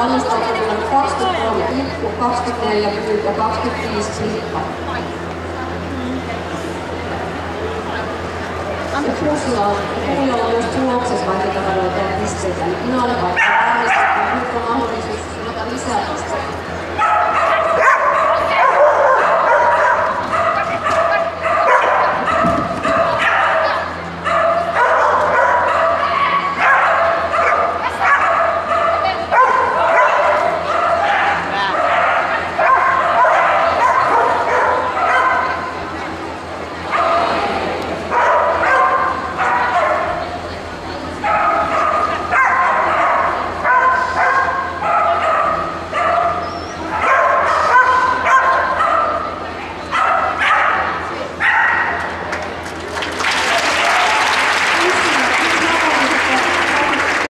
valmistautunut 23 Pikku, 24 Pyy ja 25 Sirkka. Ja Puulla on myös tuloksessa vaikka tavallaan tehdä pisteitä, eli finaalipaikka.